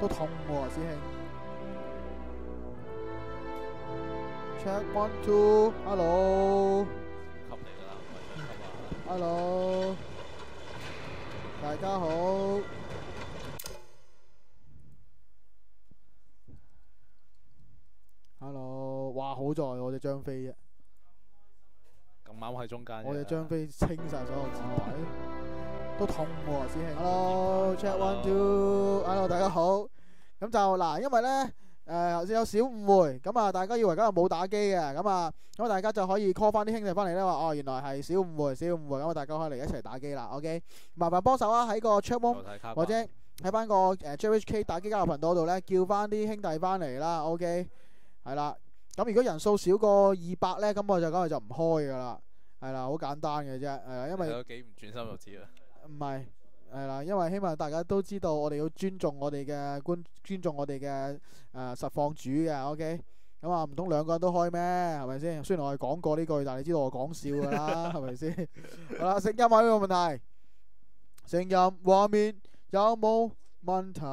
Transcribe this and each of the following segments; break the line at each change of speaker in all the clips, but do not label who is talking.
都痛喎，師兄。Check 1 2，hello。
級嚟㗎啦，唔係級啊。
hello，大家好。hello，哇，好在我隻張飛啫，
咁啱喺中間嘅。
我隻張飛清晒所有字位，都痛喎，師兄。hello，check 1 2，hello，大家好。咁就嗱，因為咧頭先有小誤會，咁啊大家以為今日冇打機嘅，咁大家就可以 call 翻啲兄弟翻嚟咧，話哦原來係小誤會，咁啊大家可以嚟一齊打機啦。OK， 麻煩幫手啊，喺個 chat room 或者喺翻個JHK 打機交流頻道度咧，叫翻啲兄弟翻嚟啦。OK， 係啦。咁如果人數少過200咧，咁我就梗係就唔開噶啦。係啦，好簡單嘅啫。係啦，因為
有幾唔專心就知啦。
唔係。係啦，因為希望大家都知道，我哋要尊重我哋嘅尊重我哋嘅實況主嘅 ，OK。咁啊，唔通兩個人都開咩？係咪先？雖然我係講過呢句，但係你知道我講笑㗎啦，係咪先？好啦，聲音係呢個問題，聲音畫面有冇問題？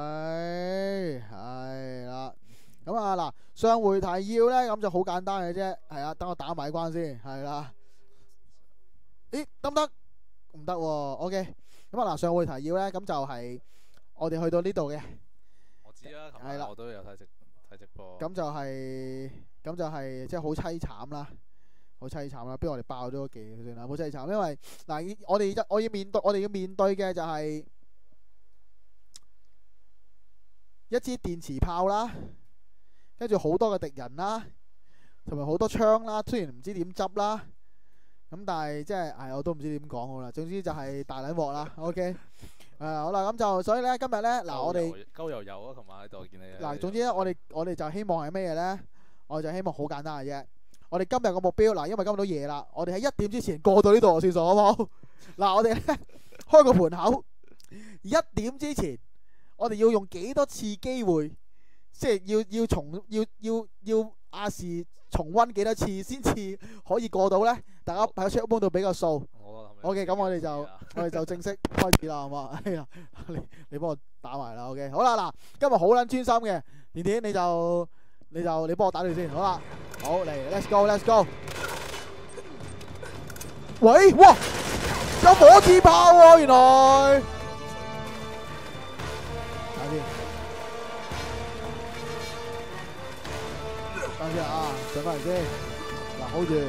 係啦。咁啊嗱，上回提要咧，咁就好簡單嘅啫。係啊，等我打埋關先。係啦。咦，得唔得？唔得喎。OK。咁啊嗱，上回提要咧，咁就係我哋去到呢度嘅。
我知啦，琴日我都有睇直播。
咁就係即係好凄慘啦，好凄慘啦。不如我哋爆咗記算啦，好凄慘。因為嗱，我哋要面對嘅就係一支電磁炮啦，跟住好多嘅敵人啦，同埋好多槍啦。雖然唔知點執啦。咁但係即係我都唔知點講好啦。總之就係大撚鑊啦。OK， 好啦，咁就所以咧今日咧嗱，我哋
鳩油油啊，琴晚喺度見你。
嗱，總之咧我哋就希望係咩嘢咧？我哋就希望好簡單嘅啫。我哋今日個目標嗱，因為今日都夜啦，我哋喺1點之前過到呢度算數，好唔好？嗱，我哋咧開個盤口，1點之前我哋要用幾多次機會，即係要亞視重溫幾多次先至可以過到咧？大家喺 chat room 度俾個數。OK， 咁我哋就正式開始啦，好嘛？哎呀，你幫我打埋啦。OK， 好啦，嗱，今日好撚專心嘅，甜甜你幫我打住先，好啦，好嚟 ，Let's go，Let's go。喂，哇，有火箭炮喎，原來。睇先，等先啊，上翻嚟先，嗱 ，hold 住。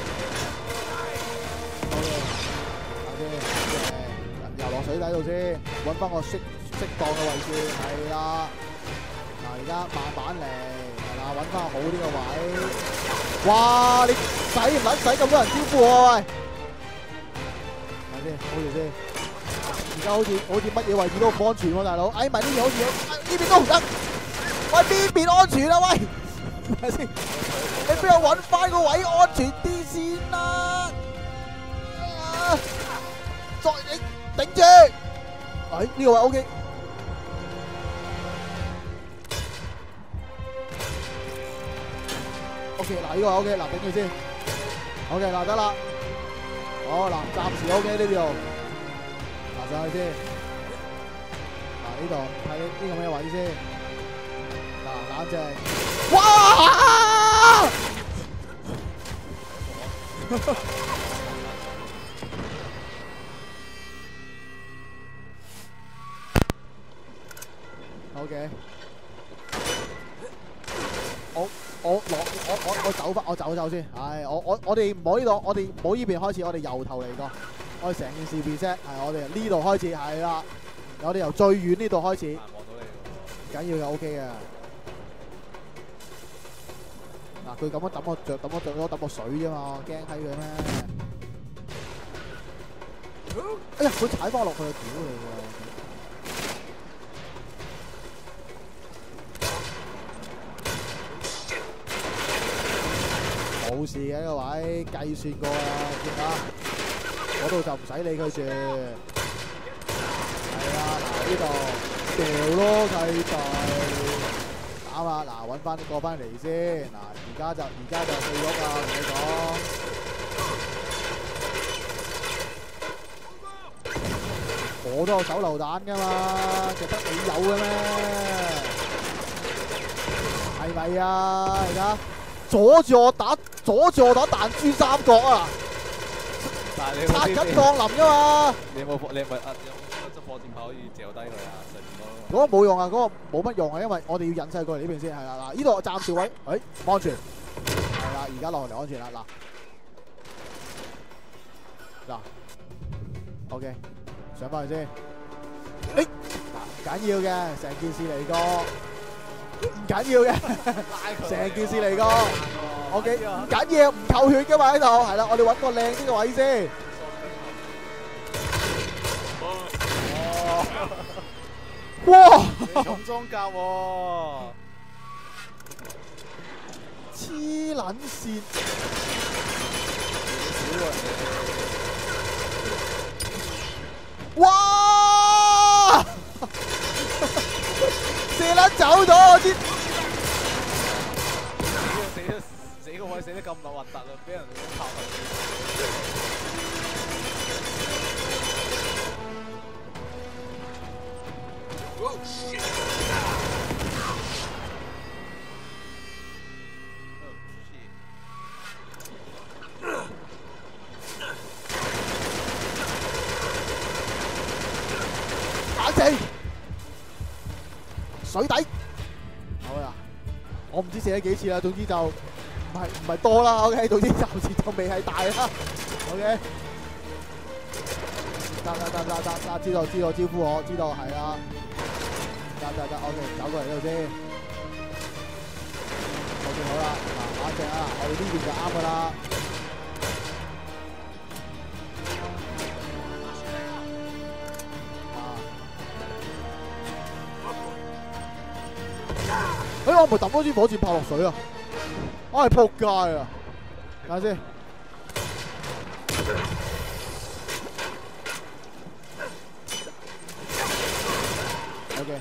游落水底度先，揾翻個適當嘅位置，係啦。嗱，而家慢慢嚟，係啦，揾翻好啲嘅位。哇！你使唔使咁多人招呼我啊？喂，睇先，好住先。而家好似乜嘢位置都唔安全喎，大佬。哎，埋呢邊好似呢邊都唔得。喂，邊邊安全啊？喂，睇先，你俾我揾翻個位安全啲先啦。再你頂住，哎呢個位 OK， 嗱呢個 OK， 嗱頂住先 ，OK 嗱得啦，好嗱暫時 OK 呢度，嗱上去先，嗱呢度睇呢個咩位先，嗱冷靜，哇！OK， 我走先，係我哋唔好呢度，我哋唔好呢邊開始，我哋由頭嚟過，我哋成件事 reset， 係我哋呢度開始，係啦，我哋由最遠呢度開始，
望到你，
唔緊要嘅 OK 嘅。嗱，佢咁樣抌我水啫嘛，驚閪佢咩？哎呀，佢踩翻落去，屌你喎！冇事嘅呢個位，計算過啦，見啦，嗰度就唔使理佢住。係啦，嗱呢度掉咯，契弟打嘛，嗱揾翻過翻嚟先，嗱而家就四碌啊，同你講。火我都有手榴彈噶嘛，就得你有嘅咩？係咪啊？而家阻住我打彈珠三角啊！
但係你
擦緊降臨噶嘛？
你有冇你係咪有執火箭炮可以掉低佢啊？上面
嗰個冇用啊，嗰個冇乜用啊，因為我哋要引勢過嚟呢邊先係啦。嗱，呢度暫時位，安全係啦，而家落嚟安全啦。嗱，OK， 上翻去先。嗱，唔緊要嘅，成件事嚟過，唔緊要嘅，成件事嚟過。OK， 唔緊要，唔扣血嘅嘛喺度，係啦，我哋揾個靚啲嘅位先。哇！
重裝甲喎，
黐撚線！哇！射撚走咗我知。
死個位死得咁核突啊！俾人炮頭。Oh shit! Oh shit!
冷靜，水底。好啦，我唔知射咗幾次啦，總之就唔係多啦。OK， 總之暫時就未係大啦。OK。得，知道招呼我，知道係啦。得 ，OK， 走過嚟呢度先。OK， 好啦，嗱，冷靜啊，我哋呢邊就啱噶啦。我咪抌多支火箭炮落水啊！我係仆街啊！睇下先。OK，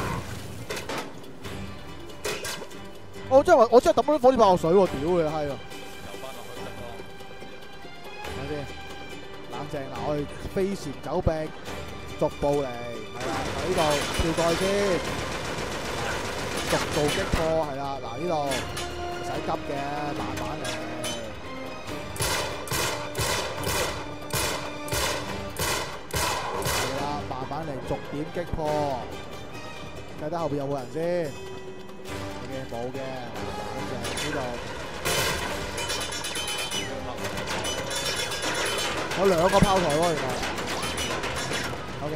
我真係抌咗啲火箭炮落水喎，屌你閪啊！
游翻落去得咯。
睇下先，冷靜嗱，我哋飛船走壁，逐步嚟，係啦，嗱呢度跳過去先，逐步擊破，係啦，嗱呢度唔使急嘅，慢慢嚟，係啦，慢慢嚟，逐點擊破。睇睇後邊有冇人先 ，OK 冇嘅，咁就呢度，有兩個炮台喎，原來 ，OK，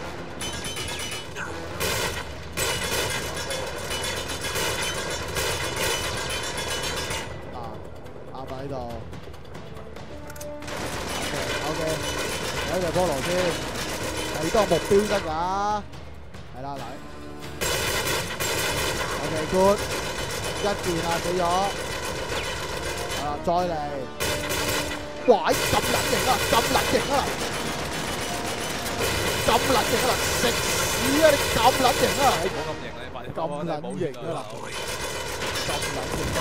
啱喺呢度 ，OK， 有一隻菠蘿先，睇多目標得㗎，係啦，嗱。OK good， 一件啊死咗，再嚟，喂咁撚型啊，咁撚型啊，咁撚型啊，食屎啊你咁撚型啊，
冇咁型啊，你快啲
咁撚型啊，咁撚型啊，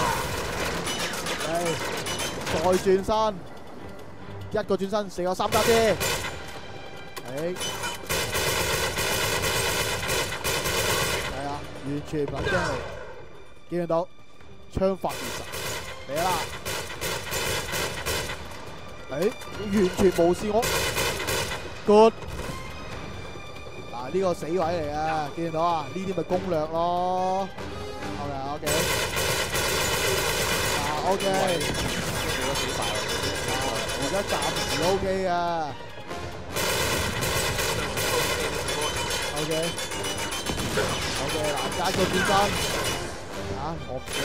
再轉身，一個轉身4個3加先，完全唔撚驚你，見唔到槍法如神，嚟啦！完全無視我 ，good。嗱呢個死位嚟嘅，見唔到啊？呢啲咪攻略咯。OK， OK。而家暫時 OK 嘅。OK。OK， 嗱，加個轉身，我唔驚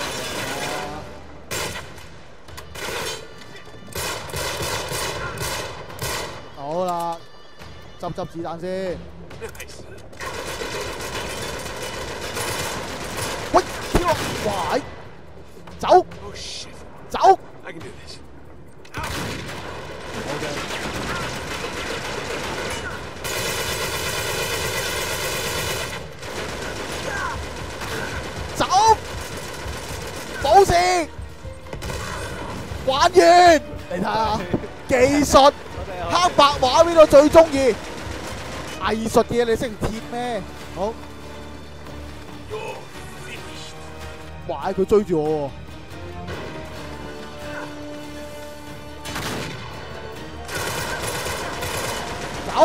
嘅。好啦，執子彈先。喂，跳落，喂，走，走。OK。走，冇事，玩完，你睇下技術，黑白畫邊度最中意？ 藝術嘅嘢你識唔貼咩？好，哇！佢追住我喎。走！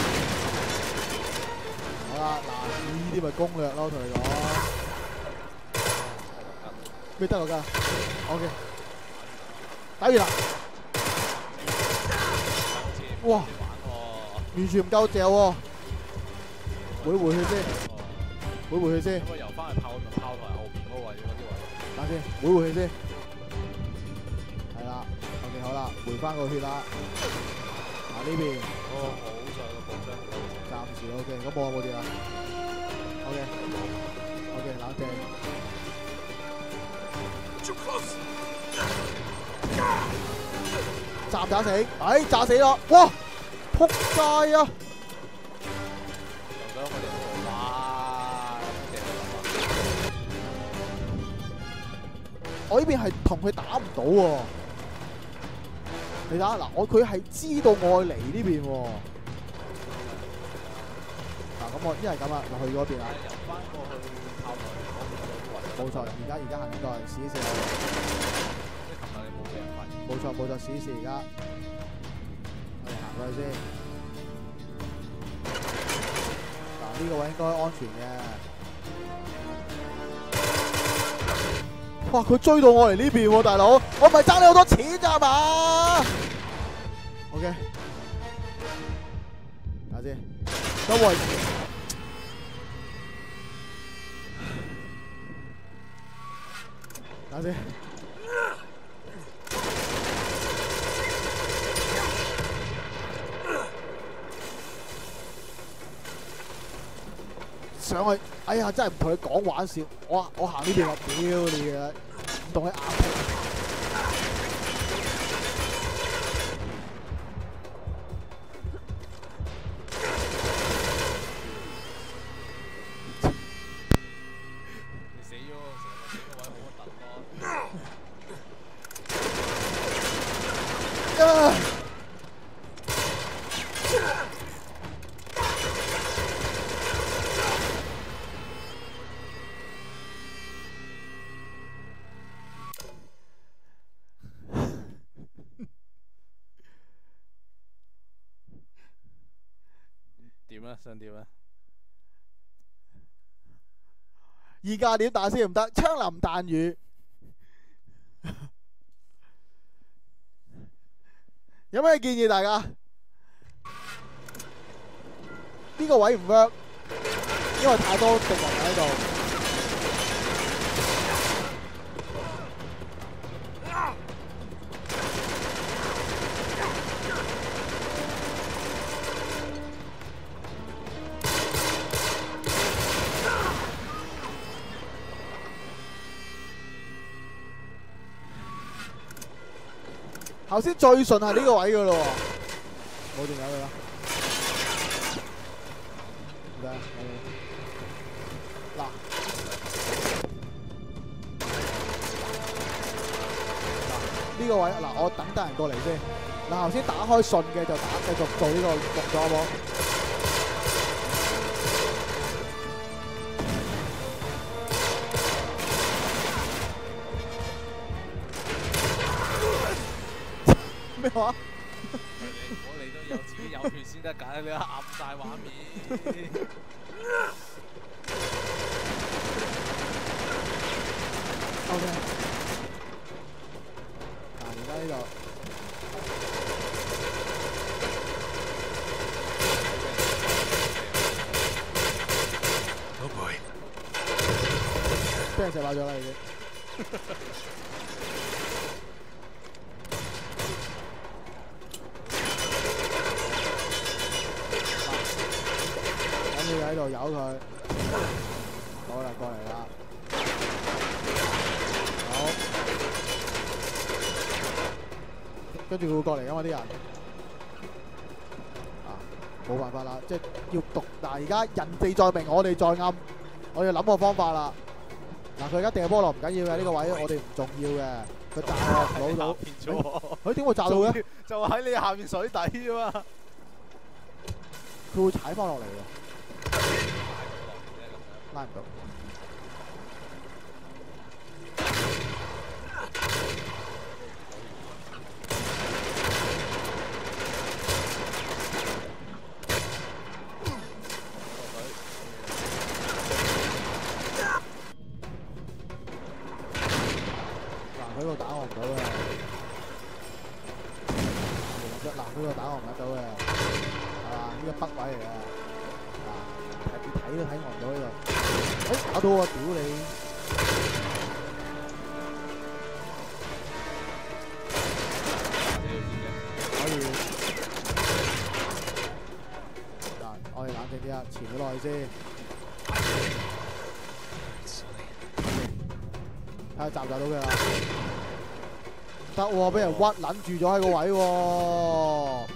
好啦，嗱，呢啲咪攻略咯，同你講。咩得落㗎 ？OK， 打完啦！哇！完全唔夠嚼喎，回去先，回去先。
咁啊，游翻去炮台後邊嗰位嗰啲位。
等先，回去先。係啦 ，OK， 好啦，回翻個血啦。嗱呢邊。
好在個保障
暫時 OK， 咁冇跌啦。OK， 冷靜。炸死，炸死咯！哇，仆街啊！我呢邊係同佢打唔到喎。你睇下嗱，佢係知道我嚟呢邊喎。嗱，咁我一係咁啦，就去嗰邊啦。
游翻過去炮台嗰邊嗰位。
冇錯，而家行緊過嚟，試一試。
即係琴日你冇俾人發現。
冇錯，試一試而家。我哋行過去先。嗱，呢個位應該安全嘅。哇！佢追到我嚟呢邊喎，大佬，我唔係爭你好多錢咋嘛 ？OK， 睇下先，等我。睇下先。上去，哎呀，真係唔同佢講玩笑，我行呢邊啦，屌你啊，唔同佢硬拼。
你死咗，成個位好核突咯。點啊？想點啊？
而家點打先唔得？槍林彈雨。有咩建議大家？呢個位唔 work， 因為太多敵人喺度。頭先最順係呢個位噶咯喎，冇仲有佢啦。嗱，呢個位嗱，我等得人過嚟先。嗱，頭先打開順嘅就繼續做呢個動作好冇？咩話？
我哋都有自己有血先得㗎，你壓晒畫面。
OK。嗱，而家呢度。Oh boy！ 俾人射爆咗啦，已經。喺度由佢，好啦，過嚟啦，好，跟住佢會過嚟噶嘛啲人，冇辦法啦，即係要讀。嗱，而家人哋在明，我哋在暗，我要諗個方法啦。嗱，佢而家掟波落唔緊要嘅，呢個位我哋唔重要嘅，佢炸我攞到，佢點會炸到嘅？
就喺你下面水底啫嘛。
佢會踩翻落嚟喎，拉唔到。嗱，佢呢度打我唔到嘅，嗱，佢呢度打我唔到嘅，係嘛？呢個北位嚟嘅，嗱，睇都睇我唔到呢度。哎，打到我，屌你！可以。嗱，我哋冷靜啲啊，潛咗落去先。睇下襲唔襲到佢啦。得喎，俾人屈撚住咗喺個位喎。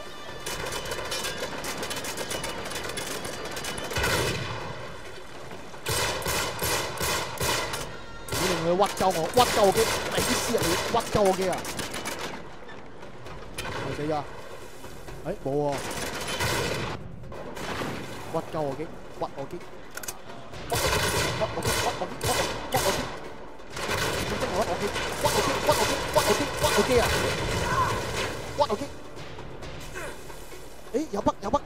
你令佢屈鳩我，屈鳩我機，你黐入去屈鳩我機啊！係死㗎！誒冇喎，屈鳩我機，屈我機，屈我機，屈我機，屈我機，屈我機。屈我機，屈我機，屈我機，屈我機，屈我機啊！屈我機。誒有北有北。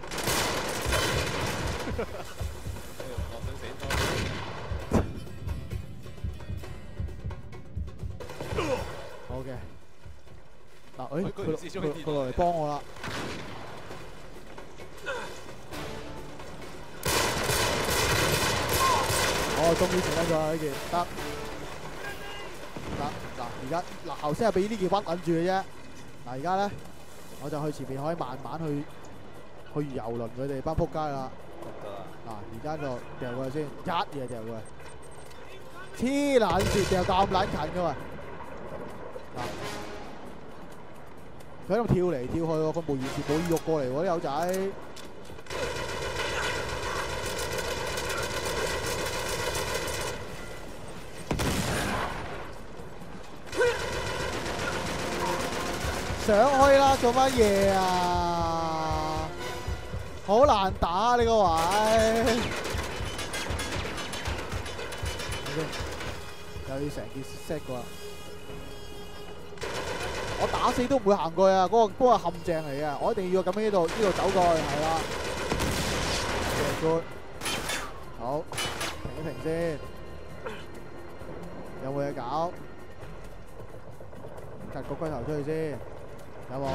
好嘅。嗱，誒佢落嚟幫我啦。我終於成功咗呢件，得。嗱，而家嗱頭先係俾呢件屈撚住嘅啫。嗱，而家咧我就去前面可以慢慢去遊輪佢哋班撲街啦。嗱，而家就掉過去先，一嘢掉過去。黐撚線，掉咁撚近嘅喎。嗱，佢喺度跳嚟跳去喎，佢完全冇意欲過嚟喎啲友仔。上去啦，做乜嘢啊？好難打呢個位，又要成件 set 過啦。我打死都唔會行過去啊！嗰個係陷阱嚟嘅，我一定要咁樣呢度走過去，係啦。good， 好，停一停先。有冇嘢搞？趌個龜頭出去先。有冇？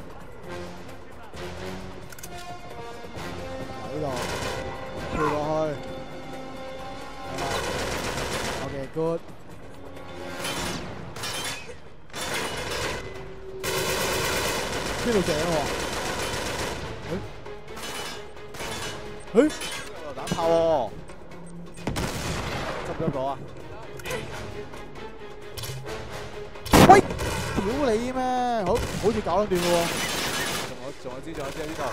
喺呢度跳落去。OK good。邊度正喎？誒？打炮喎！執唔執到啊？喂！屌你咩？好似搞得掂喎！仲有支呢度。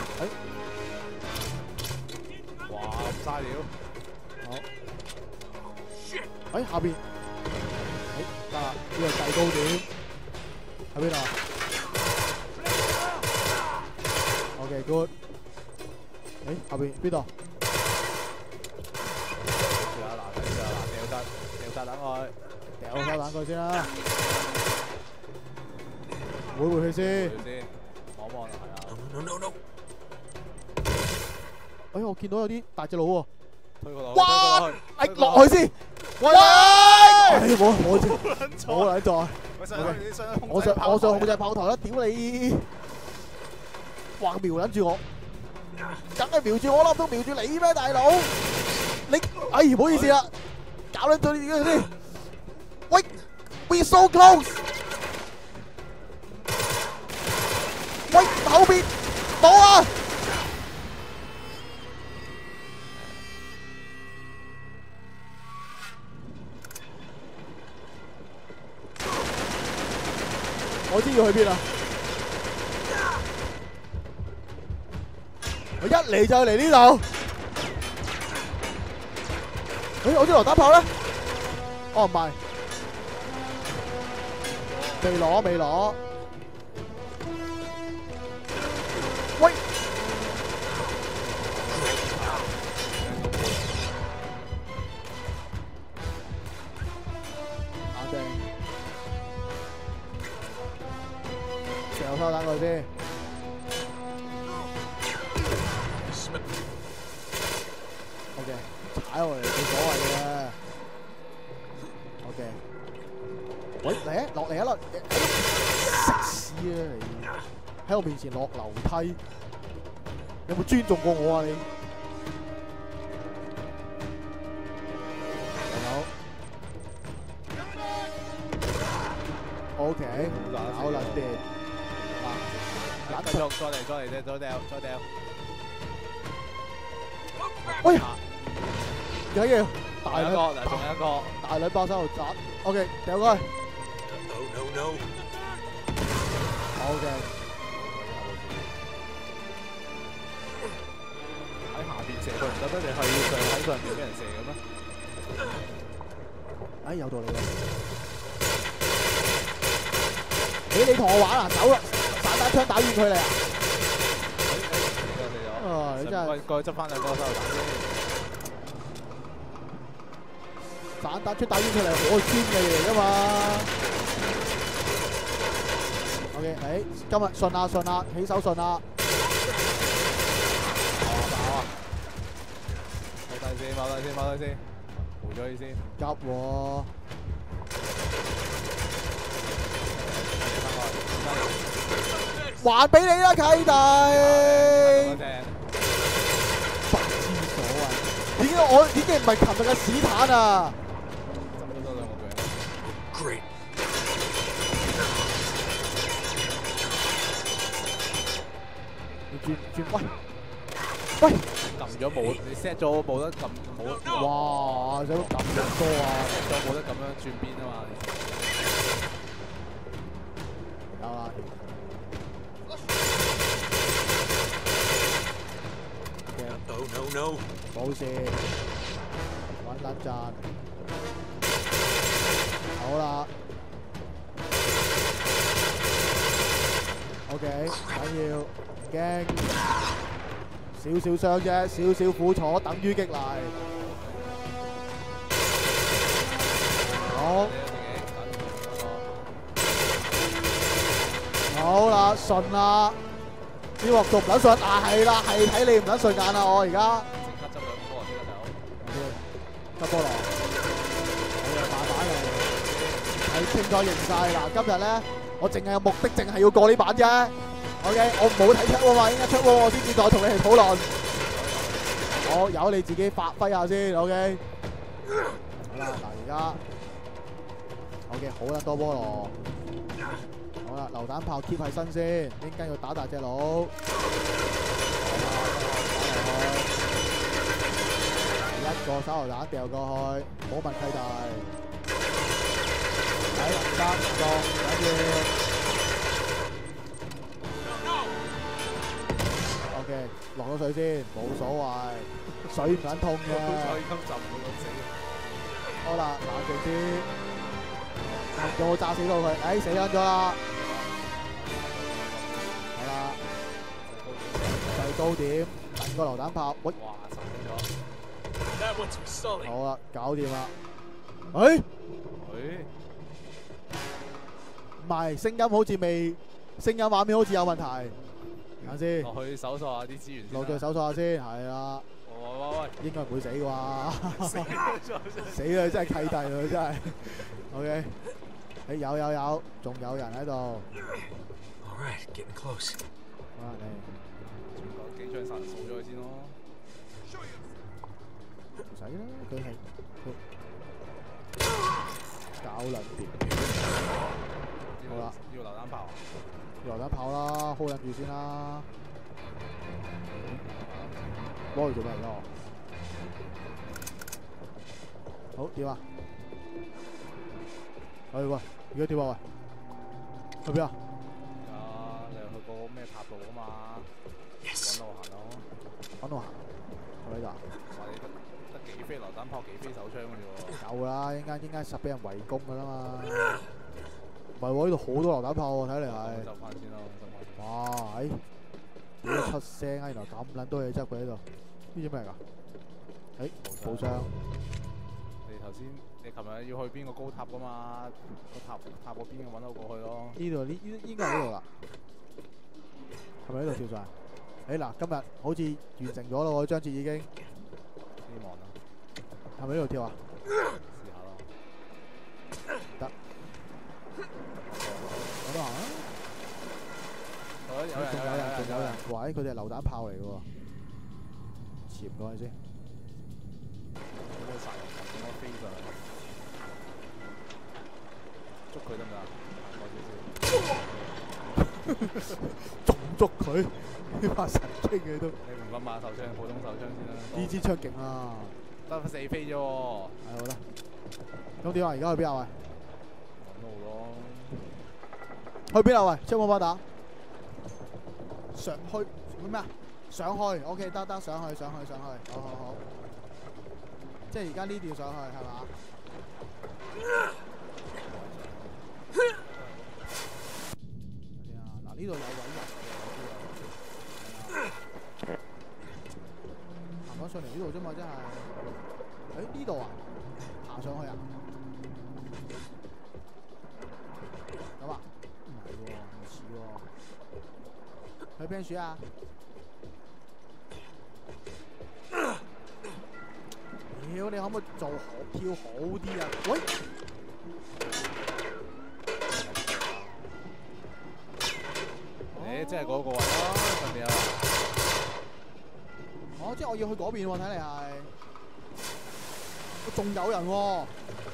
哇！咁嘥料。好。下邊。得啦，呢個制高點喺邊度？OK good。下邊邊度？掉等佢，掉手等佢先啦。回去先，望一望就係啦。No！ 我見到有啲大隻佬喎。推佢落去。哇！落去先。喂！冇撚在。我想控制炮台啦！屌你！哇！瞄撚住我，梗係瞄住我啦，都瞄住你咩，大佬？你唔好意思啦，搞撚咗你自己先。喂 ，we so close。喂，後邊冇啊！我知要去邊啦！我一嚟就嚟呢度。我啲榴彈炮咧？哦，唔係，未攞。喂！ 掉手榴彈過去先。OK， 踩落嚟冇所謂嘅。OK， 喂嚟啊，落嚟啊落！食屎啊你！喺我面前落樓梯，有冇尊重過我啊你？O K， 搞撚掂。
繼續再嚟，
哎呀，有嘢，大兩
仲有一個，
大兩爆手榴彈。O K， 掉過去。O K，
喺下邊射佢唔得咩？你係要喺上邊俾人射嘅咩？
哎，有道理喎。你同我玩啊？走啦！散彈槍打遠佢嚟啊！啊！你真係
過去執翻兩個手榴彈先。
散彈槍打遠佢嚟，我專利嚟噶嘛。OK， 今日順啊，起手順啊。
跑啊！踎低先，回咗去先。
急喎！還俾你啦，契弟！不知所謂，已經唔係琴日嘅屎坦啊！你轉，喂！
撳咗冇，你 set 咗冇得撳冇。
哇！使乜咁多啊
？set 咗冇得咁樣轉邊啊嘛？
有啦。No， 冇事，穩撚陣。好啦 ，OK， 緊要，唔驚，少少傷啫，少少苦楚等於激勵。好，好啦，順啦。呢鑊仲唔撚順啊？係啦，係睇你唔撚順眼啊！我而家
即刻執兩個波，即刻走。
執波羅，好嘅，慢慢嚟，睇清楚形勢。嗱，今日咧，我淨係有目的，淨係要過呢版啫。OK， 我冇睇出喎嘛，應該出喎，我先至再同你哋討論。好，由你自己發揮下先。OK， 好啦，嗱而家 OK， 好啦，多波羅。好啦，榴彈炮 keep 喺身先，應該要打大隻佬。一個手榴彈掉過去，冇問契弟。喺唔得，唔緊要。OK， 落咗水先，冇所謂，水唔撚痛嘅。好啦，冷靜啲。有冇炸死到佢？死緊咗啦！好啦，最高點，第個榴彈炮，喂！
哇，散咗！
好啦，搞掂啦。唔係，聲音好似未，聲音畫面好似有問題。等下先。
落去搜索下啲資源先。
落去搜索下先，係啦。
喂，
應該唔會死啩？死啦！真係契弟啦，真係。OK。有，仲有人喺度。
Alright, getting close.
好啦，你
機槍殺人掃咗佢先咯。
唔使啦，佢搞兩碟。好啦，
要榴彈炮。
榴彈炮啦 ，hold 緊住先啦。攞嚟做咩咯？好，點啊？喂，而家點啊？喂，去邊啊？
你去個咩塔度啊嘛？揾路行咯。
揾路行？喺呢度啊？
話你得幾飛榴彈炮，幾飛手槍嘅啫喎。
夠啦，應該實俾人圍攻噶啦嘛。唔係喎，呢度好多榴彈炮喎，睇嚟係。
執翻先咯，
哇！點出聲啊？原來咁撚多嘢執佢喺度。呢啲咩嚟㗎？寶箱。
你琴日要去邊個高塔噶嘛？個塔嗰邊揾到過去咯。
呢度應該係呢度啦。 係咪呢度跳上？嗱，今日好似完成咗咯喎，章節已經。
希望啦，
係咪呢度跳啊？
試下咯。
得。咁啊！
好，有人，
仲有人。喂，佢哋係榴彈炮嚟嘅喎。潛過去先。
有冇殺人咁我飛上去？捉佢得唔得啊？
仲捉佢？呢把神經嘅都。
你唔諗買手槍，普通手槍先啦。
呢支槍勁啊！
得4飛啫喎。
係好啦。咁點啊？而家去邊啊？喂？
揾路咯。
去邊啊？喂，槍冇包打。上去咩啊？上去 ，OK， 得上去，好。即係而家呢條上去係嘛？嗱，呢度有位入嘅，行翻上嚟呢度啫嘛，真係。呢度啊？行上去啊？咁啊？唔係喎，唔似喎。去邊處啊？屌，你可唔可以跳好啲啊？喂！
即係嗰個位咯，上面有。
即係我要去嗰邊喎，睇嚟係。仲有人喎。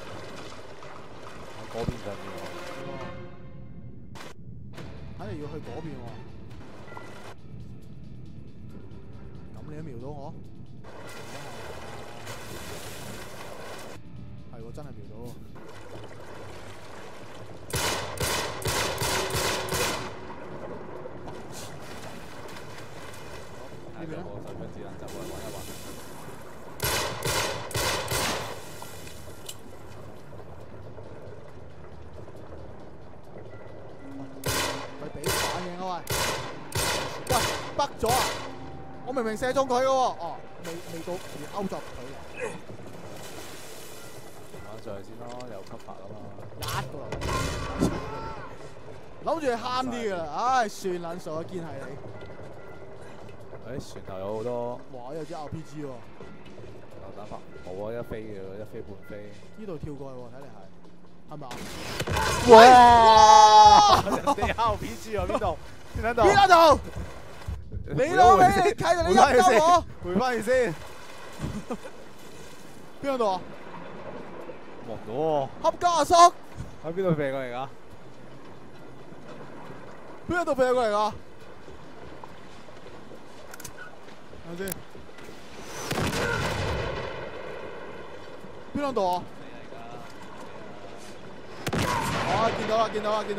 喺嗰邊上面喎。
睇嚟要去嗰邊喎。咁你都瞄到我？係喎，真係瞄到喎。
呢邊我手槍子彈就過嚟玩一玩。
佢俾反應啊喂！喂，北咗啊！我明明射中佢嘅喎，哦，未到勾咗佢嚟。
玩上去先咯，有吸法啊嘛。
一個諗住慳啲㗎啦，唉，算撚數啊，堅係你。
船頭有好多。
哇！有支 RPG 喎。
榴彈炮冇啊，一飛嘅，一飛半飛。
呢度跳過去喎，睇嚟係咪啊？
哇！人哋 RPG 喎，邊度？邊
度？你老味，你睇到你入鳩我？
回翻去先。
邊度啊？
望到喎。
冚家阿叔
喺邊度飛過嚟㗎？
邊度飛過嚟㗎？睇下先。邊度啊？哦，見到啦！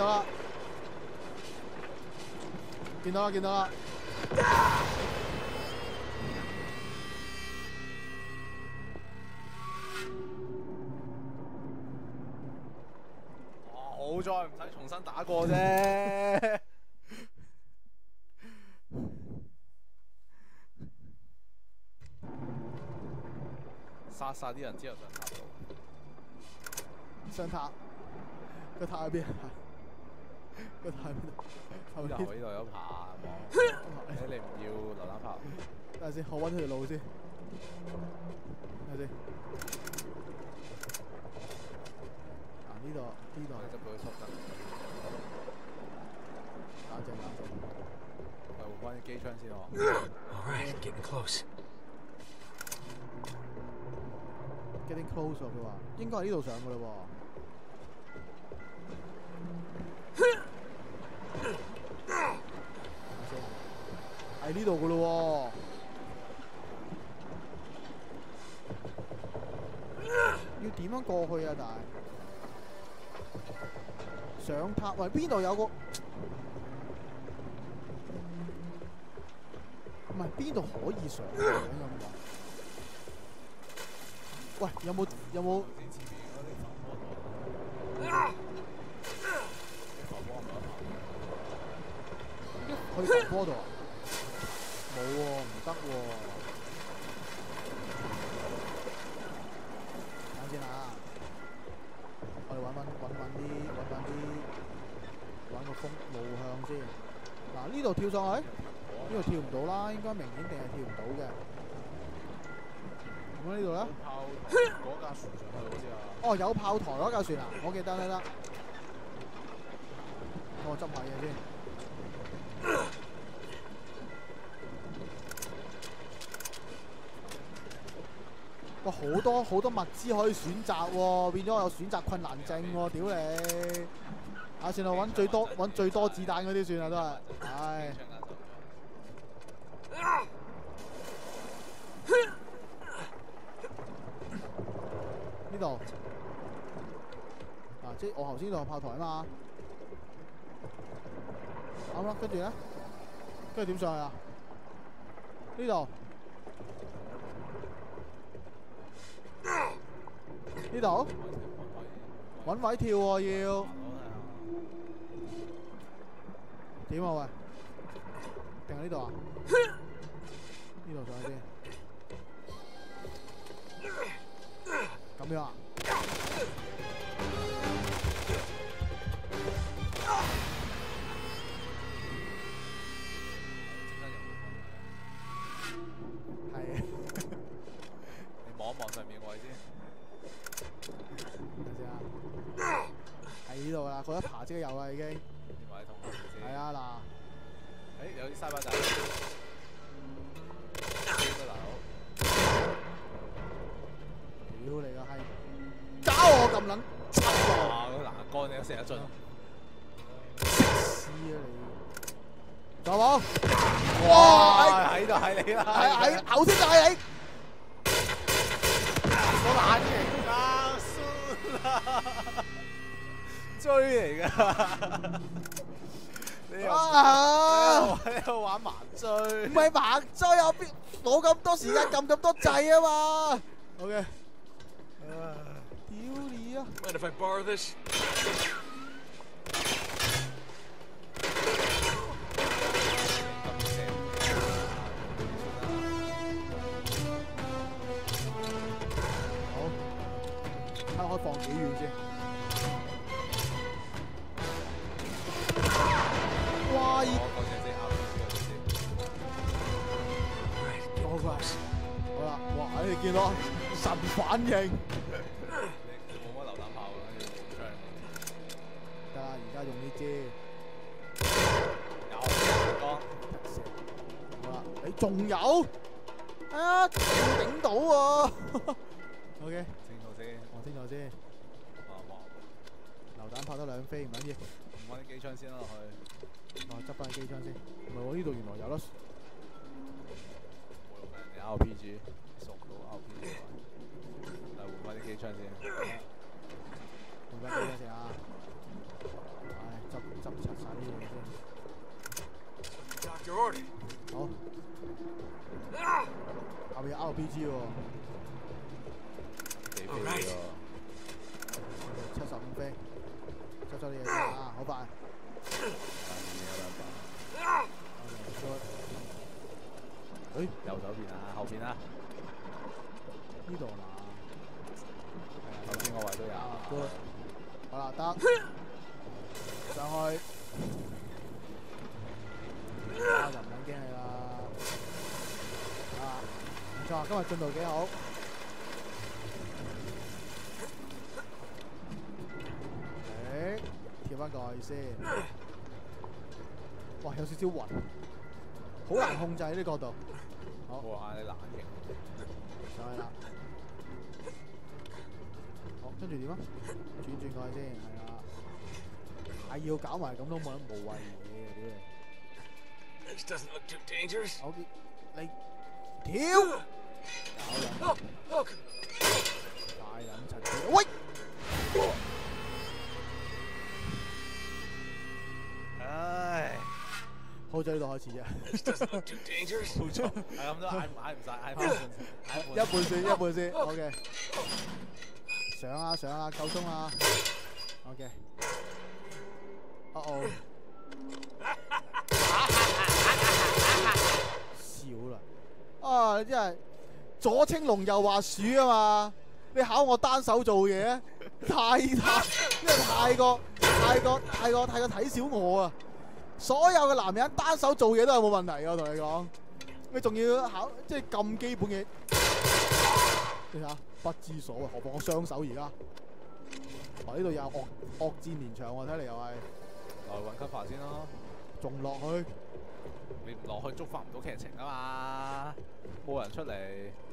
好在唔使重新打過啫。殺啲人之後上塔度。
上塔，個塔喺邊？個塔喺邊度？後面呢
度有爬網。你唔要榴彈炮？
等下先，我揾條路先。睇下先。呢度。
你執到啲速得。
冷靜。
換翻啲機槍先喎。
All right, getting close.
Getting close 喎，佢話應該係呢度上嘅嘞喎。係呢度嘅嘞喎。要點樣過去啊？但係上塔，喂，邊度有個？唔係邊度可以上嘅咁講？喂，有冇？去浮波度啊？冇喎，唔得喎。等先啊！我哋揾個風路向先。嗱， 嗱呢度跳上去，呢度跳唔到啦，應該明顯定係跳唔到嘅。咁呢度咧？
炮嗰架船上去好似啊。
哦，有炮台嗰架船啊，我記得得。我執下嘢先。哇！好多物資可以選擇喎，變咗我有選擇困難症喎，屌你！啊，算啦，揾最多子彈嗰啲算啦，都係。唉。呢度。啊，即係我頭先呢度有炮台啊嘛。啱啦，跟住咧，跟住點上去啊？呢度。呢度揾位跳喎要點啊喂？定係呢度啊？呢度上去先，咁樣啊？係啊！
你望一望上面位先。
睇下先啊，喺呢度啦，佢一爬即刻有啦已經。
呢位同學先。
係啊嗱，
有啲沙巴仔。大佬。
屌你個閪！搞我咁撚柒喎！
哇！嗰欄杆你都射得進。
屎啊你！仲有冇？哇！
喺度係你啦。
喺頭先就係你。
我懶型啊，算啦，追嚟㗎。你又喺度玩麻醉？
唔係麻醉，我邊冇咁多時間撳咁多掣啊嘛。OK。屌你啊！
Mind if I borrow this?
睇可以放幾遠先？哇！好啦，哇！你見到神反應。
冇乜榴彈炮㗎，出嚟。
得啦，而家用呢支。
有陽光。
好啦，你仲有？啊，頂到喎。OK。
清楚先。
我清楚先。榴彈炮得2飛唔緊要。
唔揾啲機槍先啦落去。
我執翻機槍先。唔係喎，呢度原來有得。
冇用嘅，你 RPG 熟到 RPG 嚟換翻啲機槍先。
換翻機槍先啊！唉，執齊晒啲嘢先。
Doctor ordered.
好。後面有 RPG 喎。
幾飛喎
？75飛。執咗啲嘢先啊！好快。誒，
右手邊啊，後邊啊，
呢度啦。
頭先個位都有。
好啦，得。上去。就唔撚驚你啦。啊，唔錯，今日進度幾好。跳翻過去先。哇，有少少暈，好難控制呢個角度。好。
哇！你懶型。
上去啦。好，跟住點啊？轉過去先，係啦。係要搞埋咁都冇乜無謂嘢嘅，屌你！
This doesn't look too dangerous.
好，你跳。搞人。
Look.
大撚柒。喂！
唉，
好咗呢度開始啫。
This doesn't look too dangerous.
冇錯，係咁都嗌唔晒，嗌翻
一半先，一半先。OK。上啊上啊，夠鐘啊。OK。哦。少啦。啊！你真係左青龍右滑鼠啊嘛！你考我單手做嘢，因為太過睇小我啊！ 所有嘅男人單手做嘢都係冇問題嘅，我同你講。你仲要考即係咁基本嘅，你睇下不知所謂，何況我雙手而家。哇！呢度有惡戰連場喎，睇嚟又係。
來揾級法先咯。
仲落去？
你唔落去觸發唔到劇情啊嘛，冇人出嚟。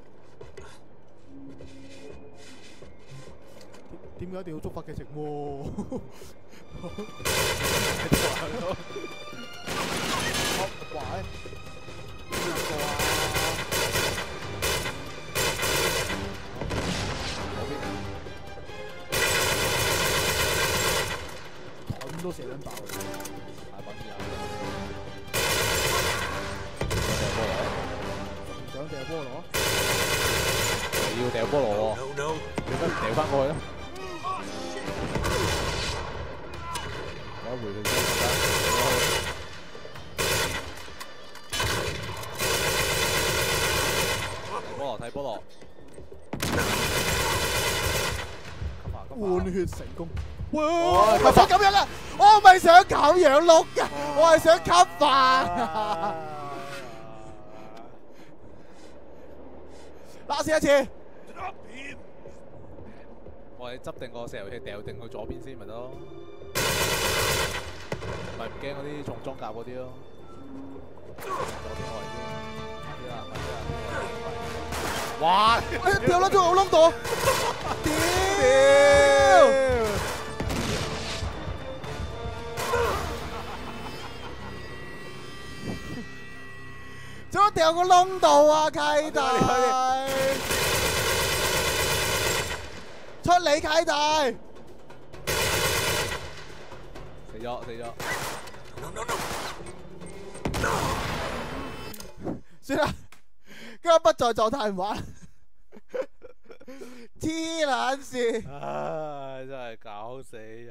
點解一定要觸發劇情喎？喂，邊個啊？盾都射撚爆，
大品啲啊！
唔想掟菠蘿？
要掟菠蘿喎，
No, no.
點解唔掟翻過去咧？有一回佢先得。菠蘿睇菠蘿，
換血成功。哇！吸法咁樣啊！我唔係想咁樣碌㗎，我係想吸法。拉試一次。
我哋執定個石油氣掉定去左邊先咪得咯，咪唔驚嗰啲重裝甲嗰啲咯。左邊位先，快啲啦，快啲啦！哇！
掉撚咗我窿度，屌！做乜掉個窿度啊，契弟！出嚟，契弟！
死咗死咗！
No, no, no.
算啦，今日不在狀態唔玩，黐撚線！
唉，真係搞死人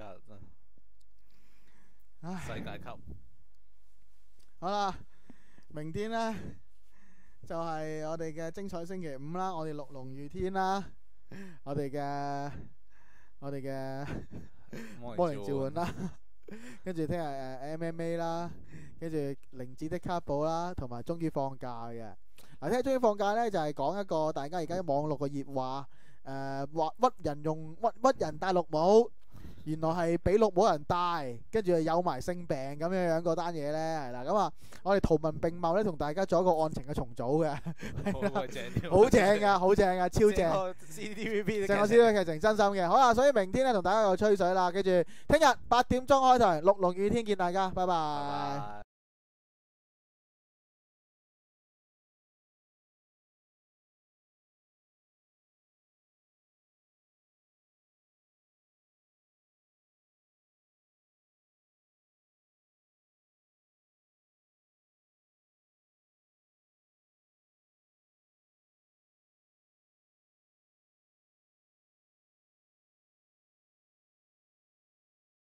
啊！世界級。
好啦，明天咧就係我哋嘅精彩星期五啦，我哋六龍御天啦，我哋嘅魔靈召喚啦，跟住聽日MMA 啦，跟住靈智的卡寶啦，同埋終於放假嘅。嗱，聽日終於放假咧，就係講一個大家而家網絡嘅熱話，話屈人戴綠帽。原來係俾綠帽人戴，跟住有埋性病咁樣嗰單嘢咧，係啦。咁啊，我哋圖文並茂咧，同大家做一個案情嘅重組嘅，好正噶，好正噶，超正。
CTVB
成個 CTVB 劇情真心嘅，好啦，所以明天咧同大家有吹水啦，跟住聽日8點鐘開台，六龍御天見大家，拜拜。